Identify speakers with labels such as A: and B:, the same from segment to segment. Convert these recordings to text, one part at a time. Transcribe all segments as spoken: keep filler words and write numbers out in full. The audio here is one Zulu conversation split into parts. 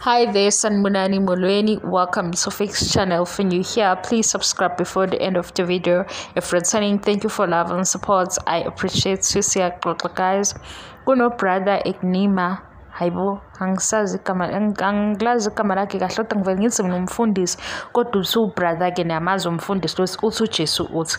A: Hi there, Sanmunani Mulweni. Welcome to Fix channel. If you're new here, please subscribe before the end of the video. If returning, thank you for love and support. I appreciate you, see guys. Kuno brother Ignima. Hayibo angisazi igama angilazi igama lakhe kahle kodwa ngivele ngithi mina umfundisi kodwa usu brother ke namazi umfundisi lo uthi uJesu uthi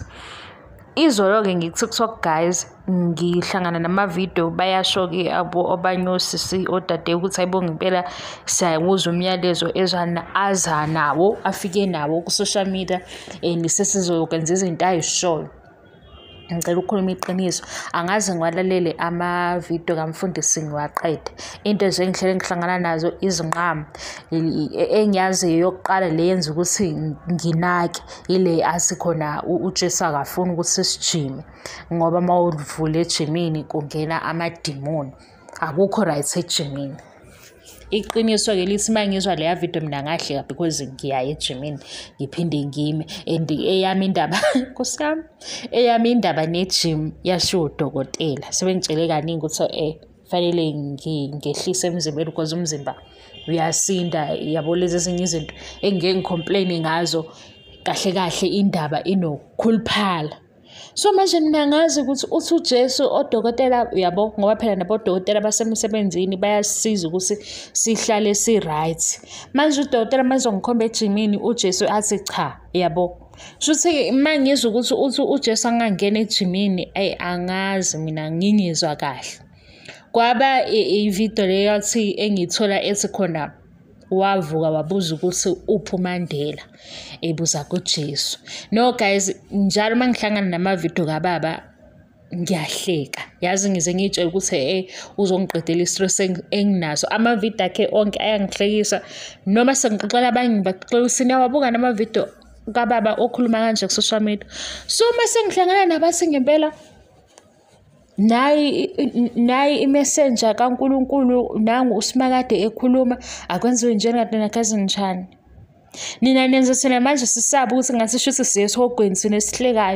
A: izolo ke ngi-TikTok guys ngihlangana nama-video bayasho ke abo abanye osisi odade ukuthi ayibonga impela siyawuza umyalezo ezana aza nawo afike nawo ku-social media and sesizokwenza izinto ayishoyo. Ngicela ukukhuluma iqiniso angaze ngiwalalele ama-video kamfundisi ngiwaqede. Into nje engihlele ngihlangana nazo izinqamo engiyaziyo yokuqala le yenza ukuthi nginake ile asikhona uJesu akafuni ukuthi sijime ngoba mawuvula ejimini kungena amadimoni akukho right ejimini. Iqiniso ke lithi mangizwa leya video mina ngahleka because ngiya ejimini ngiphinde ngime and eyami indaba kusami eyami indaba negym yasho udokotela sebengitshele kaningi ukuthi eh fanele ngehlise emzimbeni because umzimba uyasinda yabo lezi ezinye izinto engeke ngicomplain ngazo kahle kahle indaba inokukhuluphala. So manje mina ngazi ukuthi uthi uJesu odokotela yabo ngoba phela nabodokotela basemsebenzini bayasiza ukuthi sihlale si right. Manje udokotela mazongikhomba ejimini uJesu athi cha yabo. Shuthi mangizwe ukuthi uthi uJesu angangena ejimini ay angazi mina ngingizwa kahle. Kwaba ivideo le yathi engithola ethi khona wavuka wabuza ukuthi uphi uMandela ebuza kuJesu. No guys njalo mangihlangana nama-video kababa ngiyahleka yazi ngize ngitshela ukuthi eh uzongiqedela i-stress enginaso. Ama-video akhe onke ayangihlekisa noma sengixoxela abanye ngibaxoxela usini wabuka nama-video kababa okhuluma kanje ku-social media. So mase ngihlangana nabathi ngempela nayi nayi i-messenger kaNkulunkulu nangu uSimakade ekhuluma akwenziwe njengakade nakazi njani. Nina nenza sina manje sisaba ukuthi ngasisho ukuthi siye sogweni sine sihlekayo.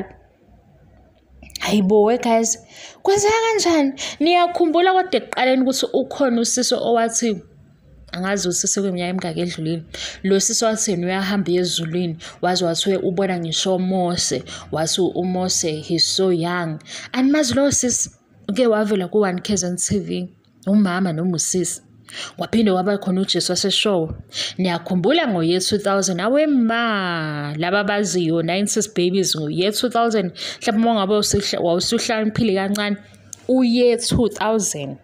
A: Hayibo we guys kwenzeka kanjani? Niyakhumbula kodwa ekuqaleni ukuthi ukhona usiso owathi angazi usise kweminyaka emingaka edlulile lo siso wathi uyahamba ezulwini wazi wathi ubona ngisho Mose wathi uMose he's so young and mazi lo sisi ke wavela ku one K Z N T V umama noma usisi waphinde waba khona uJesu waseshow. Niyakhumbula ngo year two thousand awe ma laba baziyo nineties babies ngo year two thousand mhlawumbe mongabe wawusuhlaniphile kancane u year two thousand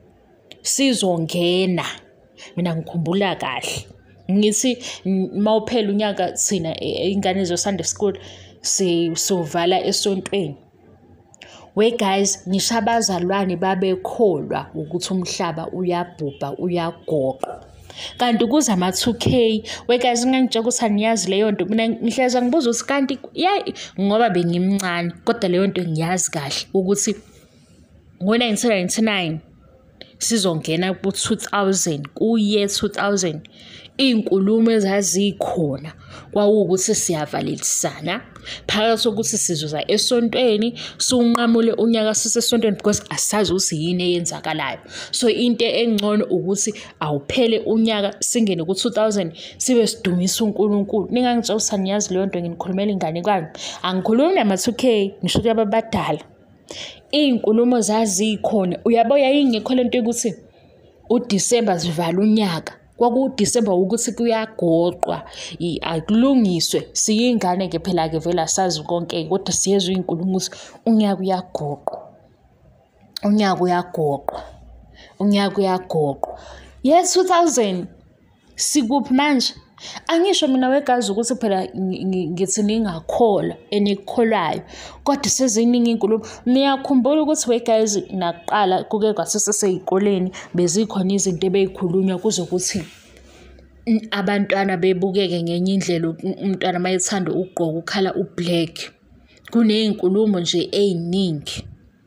A: sizongena. Mina ngikhumbula kahle ngithi mawuphela unyaka thina ingane zo Sunday school sizovala esontweni. We guys nishabazalwane babekholwa ukuthi umhlaba uyabhubha uyagoqa kanti kuza ama two K. We guys ngangitshela ukuthi aniyazi leyo nto mina ngihleza ngibuza ukuthi kanti yayi ngoba bengimncane kodwa leyo nto ngiyazi kahle ukuthi ngo nineteen ninety-nine sizongena ku two thousand ku year two thousand inkulumo ezazikhona kwawukuthi siyavalelisana phakathi sokuthi sizoza esontweni sunqamule unyaka sisesontweni because asazi ukuthi yini eyenzakalayo. So into engcono ukuthi awuphele unyaka singene ku two thousand sibe sidumisa uNkulunkulu. Ningangitshela ukuthi aniyazi leyo nto nginikhulumela ingane kwami angikhulumi nama two K ngisho ukuthi abadala inkulumo zazikhona. Uyabo yayingekho lento ukuthi uDisemba sivala unyaka kwaku December ukuthi kuyagoqwa akulungiswe siyingane ke phela ke vela sazi konke kodwa siyezwe inkulumo ukuthi unyaka uyagoqwa unyaka uyagoqwa unyaka uyagoqwa. Yes two thousand sikuphi manje? Angisho mina wegazi ukuthi phela ngithi ningakholwa enikholwayo kodwa seziningi inkulumo. Niyakhumbula ukuthi we guys naqala kuke kwasesesikoleni bezikhona izinto ebeyikhulunywa kuzokuthi abantwana bebukeke ngenye indlela umntwana mayethanda ukugqoka ukhala ublack kunezinkulumo nje eziningi.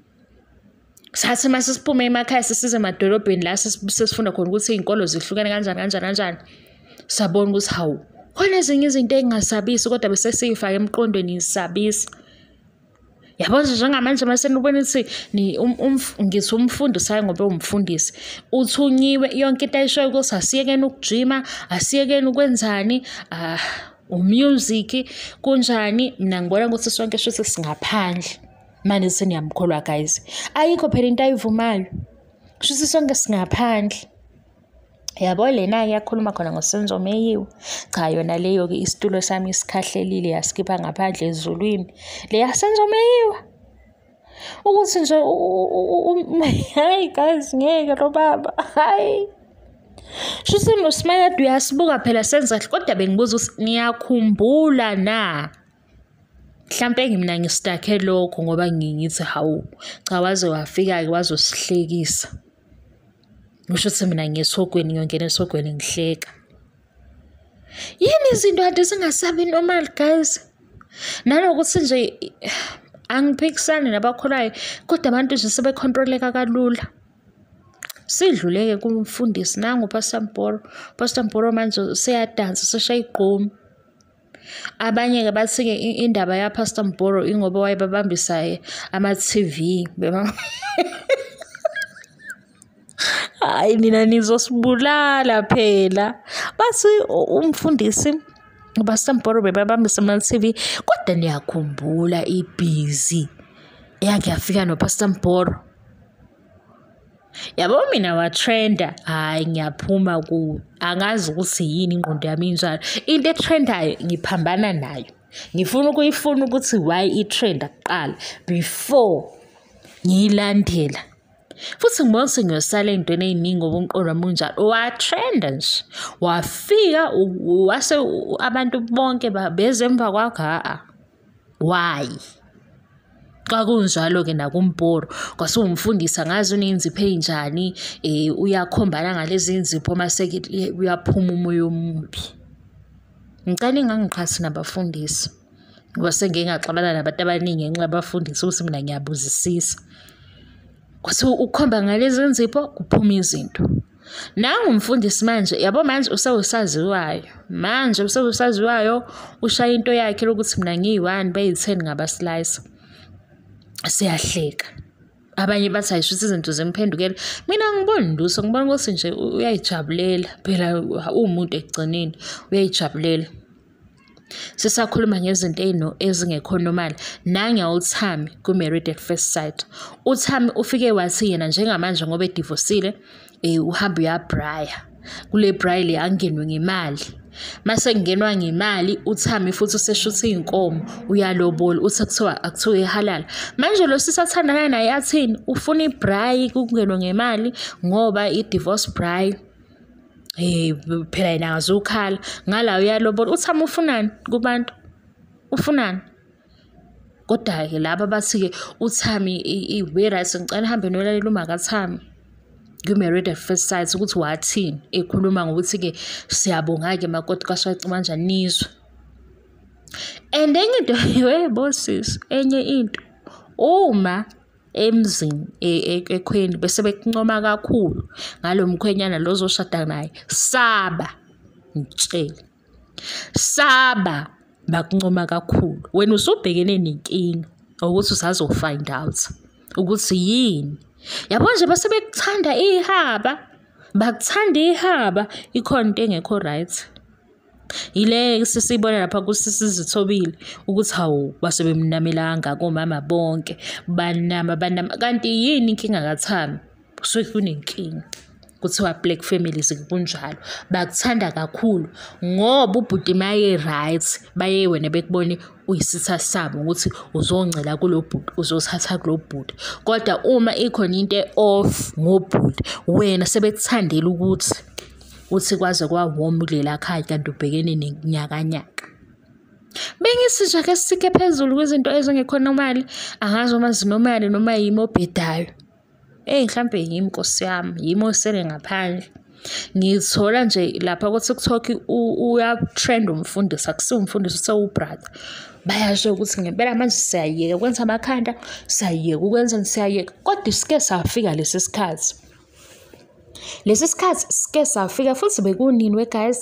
A: Sathi mase siphume emakhaya sisize emadolobheni la sesifunda khona ukuthi izinkolo zihlukene kanjani kanjani kanjani sabona ukuthi hawu khona ezinye izinto engingasabisi kodwa bese siyifaka emqondweni isabisi. Yabo nje njengamanje mase nibona ukuthi ni ngithi umfundisi hayi ngoba umfundisi uthunyiwe yonke into ayishoyo ukuthi asiyekeni ukujima, asiyekeni ukwenzani, ah umusic kunjani. Mina ngibona ukuthi sonke shuthi singaphandle manje seniyamkholwa guys, ayikho phela into ayivumayo shuthi sonke singaphandle. Yabo lena yakhuluma khona ngoSenzo Meyiwe, cha yona leyo ke isitulo sami isikhahlelile yaskipha ngaphandle ezulwini le yaSenzo Meyiwe ukuthi nje hayi guys ngeke lo baba hayi shuthi noSmayad uyasibuka phela senza kodwa bengibuza ukuthi niyakhumbula na mhlambe mina ngistakhe lokho ngoba ngingithi hawu cha waze wafika ke wazosihlekisa. Ngisho ukuthi mina ngesogweni ngiyongena esogweni ngihleka. Yini izinto kade singasabi normal guys. Nanokuthi nje angiphikisani nabakholayo kodwa abantu nje sebecontroleka kalula. Sidluleke kumfundisi nangu Pastor Mporo. Pastor Mporo manje seyadansa seshaya igqomu. Abanye ke bathi ke indaba ya Pastor Mporo ingoba wayebabambisa ama T V bema hayi nina nizosibulala phela. Bathi umfundisi uPastor Mporo bebabambisa ama T V kodwa niyakhumbula ibhizi yake yafika noPastor Mporo. Yabo mina wa trenda hayi ngiyaphuma ku angazi ukuthi yini ingqondo yami injalo. Into etrendayo ngiphambana nayo. Ngifuna ukuyifuna ukuthi why i trend aqala before ngiyilandela. Futhi ngibona ukuthi ngiyosala entweni eziningi ngoba umqondo wami unjalo. Wa trend nje. Wafika wase abantu bonke bezemva kwakho a why? Xa kunjalo ke nakuMporo kwase umfundisa ngazi unenzipho enjani eh uyakhombana ngalezi inzipho mase uyaphuma umoya omubi. Ngicela ngangiqhathi nabafundisi ngoba sengingaxabana nabantu abaningi ngenxa yabafundisi ukuthi mina ngiyabuzisisa. Kwase ukhomba ngalezi inzipho kuphuma izinto. Nangu umfundisi manje yabo manje usawusaziwayo. Manje usawusaziwayo ushaya into yakhe lokuthi mina ngiyi-one bayi-ten ngabaslice. Siyahleka. Abanye bathi ayishuthi izinto zemphendukela. Mina ngibona nduso ngibona ukuthi nje uyayijabulela phela umuntu egcineni uyayijabulela. Sisakhuluma ngezinto ezino ezingekho normal nanya uThami ku Married at First Sight. uThami ufike wathi yena njengamanje ngoba edivosile eh uhamba uyabraya. Kule braai le angenwe ngemali. Mase kungenwa ngemali uThami futhi useshutha inkomo uyalobola uthi kuthiwa akuthiwa ehalala. Manje lo sisathandana naye athini ufuna ibraai kungenwe ngemali ngoba i divorce braai eh phela yena azukhala ngala uyalobola. uThami ufunani kubantu ufunani? Kodwa ke laba bathi ke uThami i right ngicela hambe nolalela uma kaThami ku Married at First Sight ukuthi wathini ekhuluma ngokuthi ke siyabonga ke makoti kaShwaci manje nizwe. And enye into hey bosses enye into uma emzini ekhweni bese bekuncoma kakhulu ngalomkhwenyana lozoshada naye saba ngitshela saba bakuncoma kakhulu. Wena usubhekene nenkinga ukuthi usazo find out ukuthi yini. Yabo nje base bekuthanda ihaba bakuthanda ihaba ikhona into engekho right. Ile sisibona lapha kusisizithobile ukuthi hawo base bemnamela kangaka omama bonke banama banama kanti yini inkinga kaThami kusuke kunenkinga kuthiwa black families kunjalo bakuthanda kakhulu ngoba ubhuti maye right baye wena bekubone uyisitha sabo ukuthi uzongcela kulo bhuti uzothatha kulo bhuti. Kodwa uma ikhona into off ngobhuti wena sebekuthandela ukuthi uthi kwaze kwawoma kulela khaya kanti ubhekene nenyakanyaka. Bengisizwe ke sike phezulu kwezinto ezingekho normal angazi uma zinormal noma yimo obhedayo. Eh mhlambe yimi Nkosi yami yimo sele ngaphandle. Ngithola nje lapha ukuthi kuTalk uya trend umfundisi akusiwo umfundisi usewu brother. Bayasho ukuthi ngempela manje siyayeka ukwenza amakhanda siyayeka ukwenza siyayeka kodwa sike safika lesi sikhathi. Lesi sikhathi sike safika futhi bekunini we guys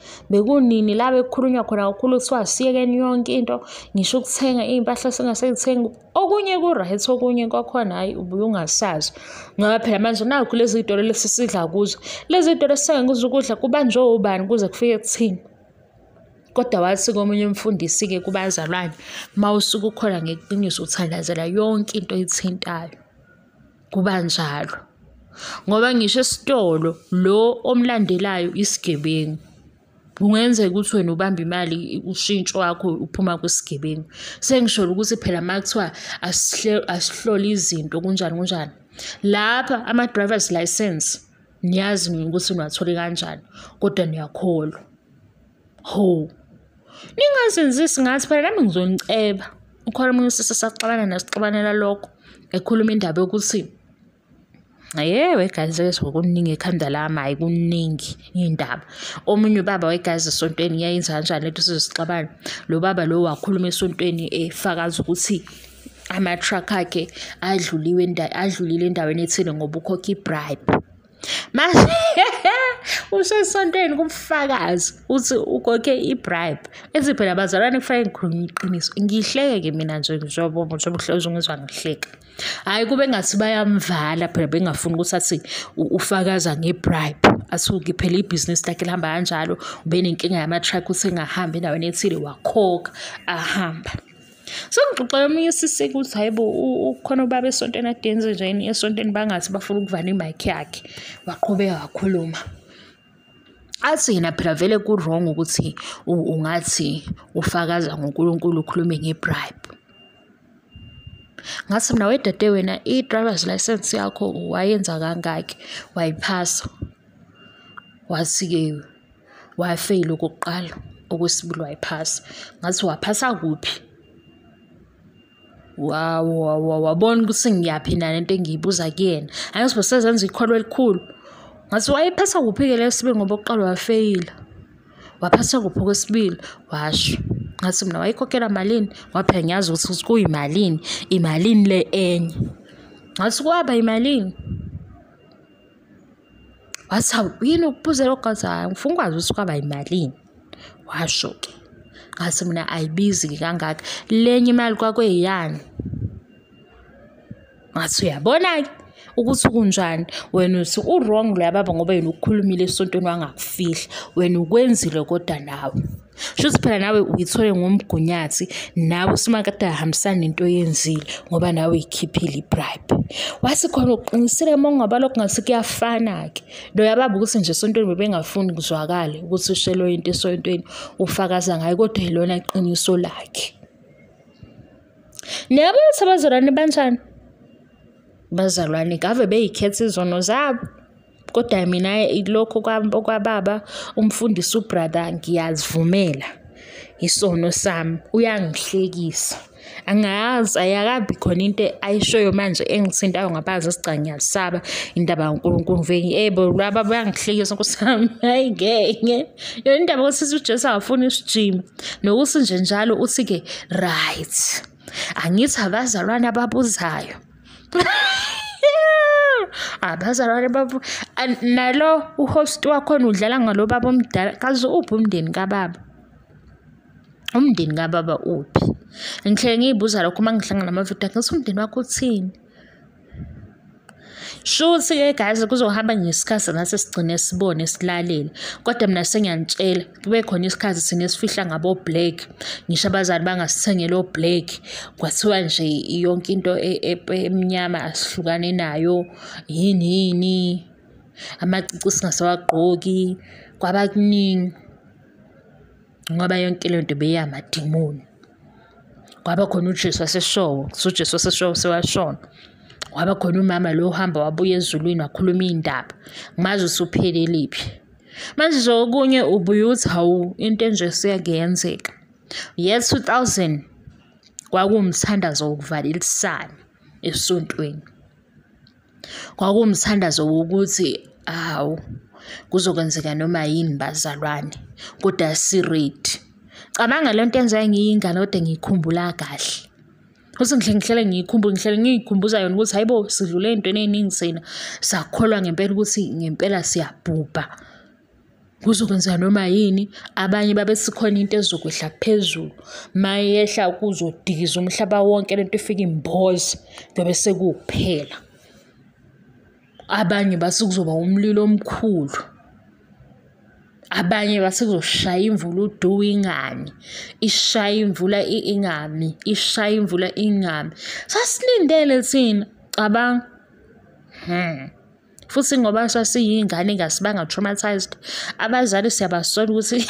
A: bekunini la bekukhulunywa khona kakhulu kuthiwa siyekeni yonke into ngisho ukuthenga iy'mpahla singasayithengi okunye ku-right okunye kwakhona hhayi ubuye ungasazi ngoba phela manje nakhu lezi y'tolo lesi sidla kuzo lezi y'tolo esithenga kuzo ukudla kubanjwe ubani kuze kufike kuthini. Kodwa wathi komunye umfundisi-ke kubazalwane uma usuke ukhola ngeqiniso uthandazela yonke into oyithintayo kuba njalo ngoba ngisho esitolo lo omlandelayo isigebengu kungenzeka ukuthi wena ubamba imali ushintsho wakho uphuma kwisigebengu. Sengisholo ukuthi phela uma kuthiwa asihlole izinto kunjani kunjani lapha ama-driver's license niyazi ukuthi niwathole kanjani kodwa niyakholwa ho ningazenzisi ngathi phela nami ngizoniceba. Ukhona omunye usisi saxabana nasixabanela lokho ekhuluma indaba yokuthi yewe guys kuningi ekhanda lami hayi kuningi indaba. Omunye ubaba wegazi esontweni yayenza kanjani lethu sizosixabana. Lo baba lo wakhuluma esontweni efakaza ukuthi ama-truck akhe adluliwe adlulile endaweni ethile ngoba ukhokha i-bribe. Manje usesontweni kumfakazi uthi ukhokhe i-bribe ethi phela abazalwane kufanele ngikhulume iqiniso. Ngihleke-ke mina nje njengoba ubuhlezi ungizwa ngihleka. Hhayi kube ngathi bayamvala phela bengafuni ukuthi athi ufakaza nge-bribe athi ukiphela ibhizinisi lakhe lihamba kanjalo ube nenkinga yama-truck uthi engahamba endaweni ethile wakhokha ahamba. So ngixoxela omunye usisi ukuthi hayi bo ukhona ubaba esontweni adenze njani esontweni bangathi bafuna ukuvala imayikhi yakhe waqhubeka wakhuluma. Athi yena phela vele ku-wrong ukuthi ungathi ufakaza ngoNkulunkulu ukhulume nge-bribe. Ngathi mina wedade wena i-driver's license yakho wayenza kangaki wayiphasa wathi-ke wafeyila okokuqala okwesibili wayiphasa. Ngathi waphasa kuphi? Wow wabona ukuthi ngiyaphi na lento engiyibuza kuyena angithi besezenza ikholo elikhulu. Ngathi wayiphasa kuphi-ke lesibili ngoba oqala wafeyila waphasa kuphi okwesibili washo. Ngathi mina wayikhokhela malini ngoba phela ngiyazi ukuthi kuyimalini imalini le enye. Ngathi kwaba imalini wathi hawu yini ukuphuzela ogazi hayi ngifuna ukwazi ukuthi kwaba imalini washo-ke. Ngathi mina ayibizi kangaka lenye imali kwakweyani. Ngathi uyabona-ke ukuthi kunjani wena uthi u-wrong loya baba ngoba yena ukukhulumile esontweni wangakufihla wena ukwenzile kodwa nawe shuthi phela nawe uyithole ngomgunyathi nawe usumakade ahambisana nento oyenzile ngoba nawe uyikhiphile i-bribe. Wathi khona uqinisile uma ungaba lokho ngathi kuyafana-ke loya baba ukuthi nje esontweni bebengafuni kuzwakale ukuthi ushelo into esontweni ufakaza ngayo kodwa yilona iqiniso lakhe. Niyabona ukuthi abazalwane banjani? Bazalwane ngave beyikhetha izono zabo kodwa mina lokho kwababa umfundisi ubrother ngiyazivumela isono sami uyangihlekisa. Angazi ayakabi khona into ayishoyo manje engithintayo ngabazi isica ngiyasaba indaba kaNkulunkulu ngiveki ebo laba bayangihlekisa kusami hayi ngeke yona indaba ukuthi uJesu afuna isijima nokuthi nje njalo uthi ke right angithi abazalwane ababuzayo abazalwane babu nalo uhost wakhona udlala ngalo baba omdala kaze uphi umndeni kababa umndeni kababa uphi. Ngihle ngiyibuza lokho uma ngihlangana namavidiyo ngithi umndeni wakho uthini. Shuthi-ke guys kuzohamba ngesikhathi nathi sigcine sibone silalela kodwa mina sengiyanitshela kube khona isikhathi sine sifihla ngabo black ngisho abazali bangasithengele o-black kwathiwa nje yonke into emnyama asihlukane nayo yini yini amacici singasawagqoki kwaba kuningi ngoba yonke le nto beyamadimoni. Kwaba khona uJesu waseshowo uJesu waseshowo sewashona. Waba khona umama lo hamba wabuya ezulwini wakhuluma indaba ngimazi usupheleliphi manje nje okunye ubuye uthi hawu into enje siyakuyenzeka. Year two thousand kwakuwumthandazo wokuvalelisana esontweni kwakuwumthandazo wokuthi hawu kuzokwenzeka noma yini bazalwane kodwa si ready. Cabanga lento enzayo ngiyingane kodwa ngikhumbula kahle ukuthi ngihle ngihlele ngiyikhumbula ngihlele ngiyikhumbuza yona ukuthi hayibo sidlule entweni eningi sina sakholwa ngempela ukuthi ngempela siyabhubha kuzokwenza noma yini. Abanye babe sikhona into ezokwehla phezulu, mayehla kuzodikiza umhlaba wonke lento ifika imboze ngobe sekuphela. Abanye basikuzoba umlilo omkhulu, abanye basekuzoshaya imvula udu ingani, ishaya imvula ingami, ishaya imvula ingami. Sasilindele thina cabanga. Hmm. Futhi ngoba sasiyingane ngasibanga traumatized, abazali siyabasola ukuthi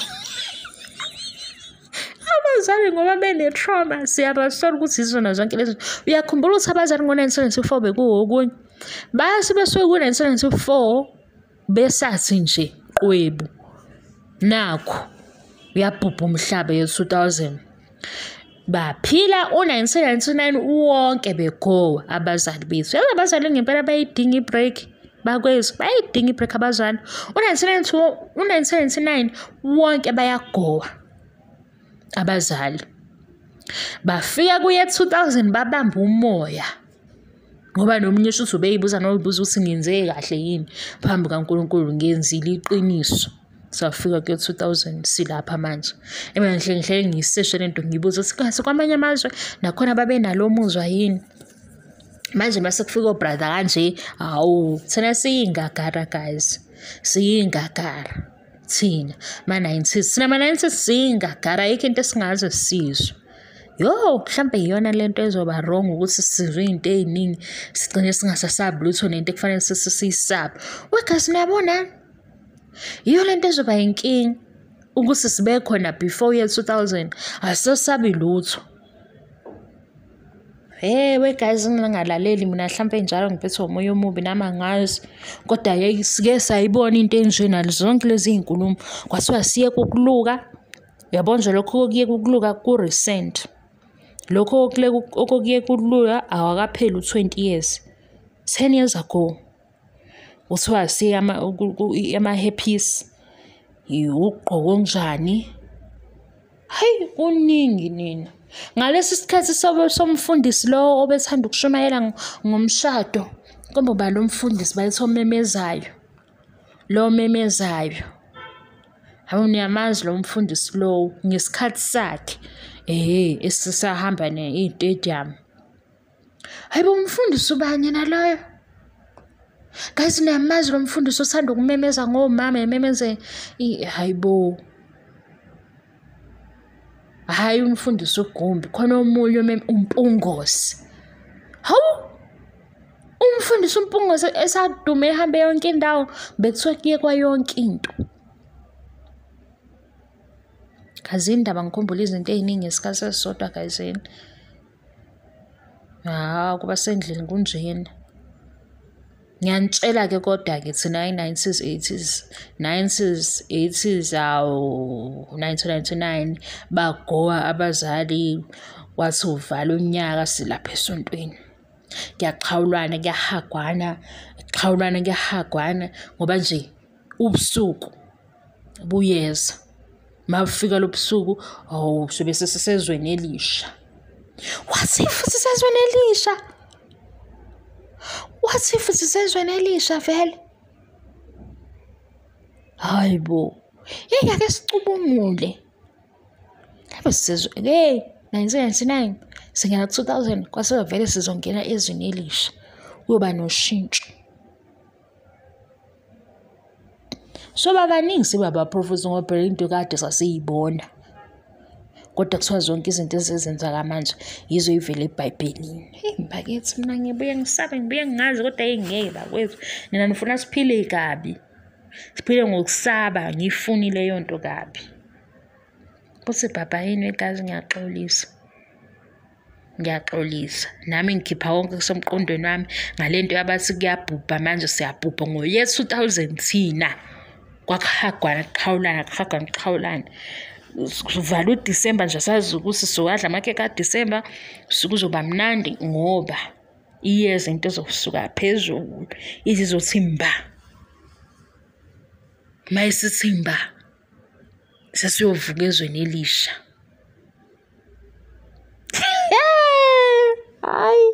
A: abazali ngoba bene trauma siyabasola ukuthi izona zonke lezi. Uyakhumbula ukuthi abazali ngo-nineteen seventy-four bekuwokunye, base besuke ku-nineteen seventy-four besathi nje qwebu nakho uyabhubha umhlaba ye-two thousand. Baphila u-nineteen seventy-nine wonke begowa abazali bethu. Yazi abazali ngempela bayidinga ibreak bakwethu, bayidinga ibreak abazali. u-nineteen seventy-nine wonke bayagowa abazali. Bafika kuye two thousand babamba umoya ngoba nomunye uthi ubeyibuza noyibuza ukuthi ngenzeke kahle yini phambi kaNkulunkulu, ngenzile iqiniso. Safika ku two thousand silapha manje. Emanje ngihle ngihle ngiseshe lento ngibuza ukuthi kahle kwamanye amazwe nakhona babe nalo muzwa yini. Manje mase kufika obrother kanje, hawu thina siyingagara guys, siyingagara thina ma nineties, thina ma nineties siyingagara, ayikho into esingaze sizwe. Yo mhlambe iyona lento ezoba wrong ukuthi sizwe izinto eziningi sigcine singasasabi lutho nento ekufanele sisisabe. Wegazi niyabona, iyo lento ezoba inkingi ukuthi sibe khona before year two thousand, asisabi lutho. Hey we guys, ngingalaleli mina mhlambe njalo ngiphethwe umoya omubi nami angazi, kodwa yeke sike sayibona into enjena zonke lezi inkulumo kwathiwa siye kokuluka. Uyabona nje lokho okuye kokuluka ku recent, lokho okuye kokuluka awakapheli u twenty years, ten years ago. Kuthiwa siye ama ama happies ugqoko onjani, hayi kuningi nina. Ngalesi sikhathi somfundisi lo obethanda ukushumayela ngomshado, komba ba lo mfundisi bayethu omemezayo, lo memezayo. Hawu niyamazi lo mfundisi lo ngesikhathi sakhe eh esisahamba ne-stadium. Hayibo umfundisi ubani naloyo? Guys niyamazi lo mfundisi osanda ukumemeza ngomama ememeze hayibo. Hayi umfundisi uGumbi, khona omunye uMpungosi. Hawu umfundisi uMpungosi esadume ehambe yonke indawo bekuthiwa kuye kwa yonke into. Kazi indaba ngikhumbula izinto eziningi ngesikhathi sesisodwa gayizeni. Ah kuba sendlini kunjena. Ngiyanitshela ke kodwa ke thina i-nineties eighties nineties eighties awu nineteen ninety-nine bagowa abazali, wathi uvala unyaka silapha esontweni. Kuyaqhawulwana kuyahagwana, kuqhawulwana kuyahagwana ngoba nje ubusuku buyeza. Mafika lobusuku awu sobe sesizweni elisha. Wathi futhi sesizweni elisha. Wathi futhi sesizweni elisha vele. Hayibo. Yeke ake sicubungule. Lapho sizwe hey nineteen ninety-nine singena two thousand kwase vele sizongena ezweni elisha. Kuyoba noshintsho. So babaningi sibaba prophets ngoba into kade sasiyibona. Kodwa kuthiwa zonke izinto ezenza manje yizo ivele eBhayibhelini. Hey mbakithi mina ngibuye ngisabe ngibuye ngingazi kodwa engeke bakwethu. Nina nifuna siphile kabi. Siphile ngokusaba, ngifuni leyo nto kabi. Bose baba yini egazi ngiyaxolisa. Ngiyaxolisa. Nami ngikhipha konke kusomqondweni wami ngalento yabathi kuyabhubha manje siyabhubha ngo year two thousand thina. Kwakuhagwana kuqhawulana kuhagwana kuqhawulana. Sivala uDisemba nje sazi ukuthi siwadla amakhekhe kaDisemba sikuzoba mnandi ngoba iyeza into ezokusuka phezulu izizothimba. Mayisithimba sesiyovuka ezweni elisha. Hayi